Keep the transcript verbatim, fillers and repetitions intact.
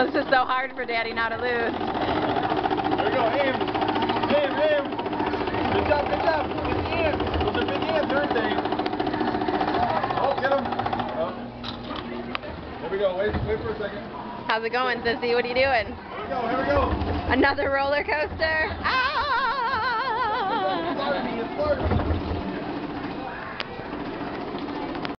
This is so hard for Daddy now to lose. There we go, aim. Aim, aim. Good job, good job. Big hands. Those are big hands, aren't they? Oh, get him. Oh. There we go. Wait, wait for a second. How's it going, Sissy? What are you doing? Here we go, here we go. Another roller coaster? Ah! It's Barbie, it's Barbie.